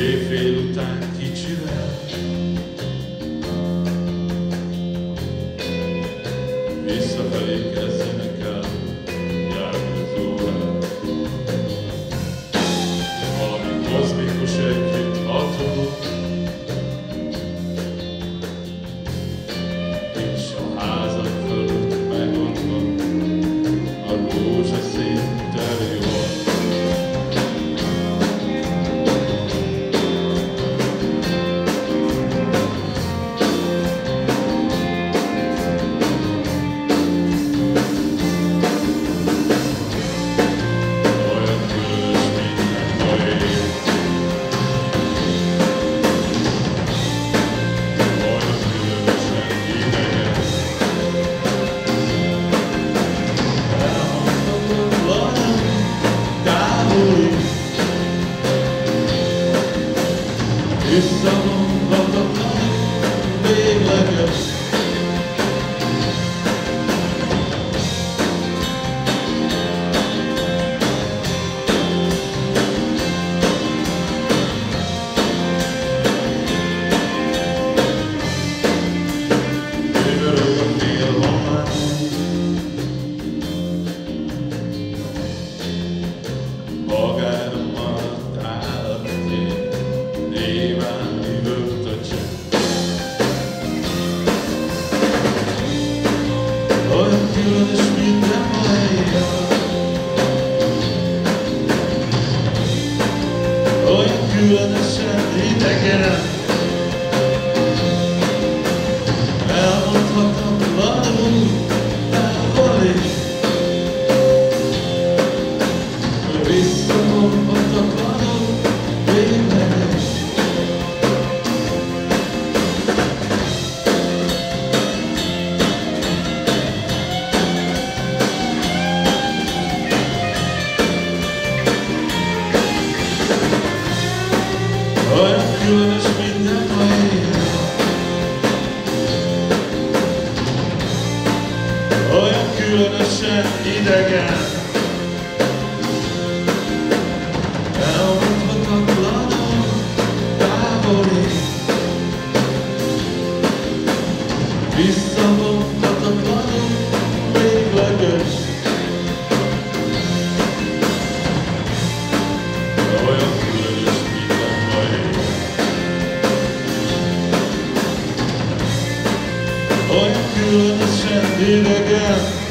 Éjfél után kicsivel visszafelé kezdenek el járni az órák. Valami kozmikus együttható, és a házak fölött megoldva a rózsaszín terjú. Visszavonhatatlan végleges. Üvölök a félhomály, magára maradt állatén, néván üvölt a csend. Olyan különös minden helyen, olyan különösen idegen, elmondhatatlanul távoli, visszavonhatatlanul végleges. Olyan különös minden helyen, olyan különösen idegen, elmondhatatlanul távoli, visszavonhatatlanul végleges. Olyan különös minden helyen, olyan különösen idegen,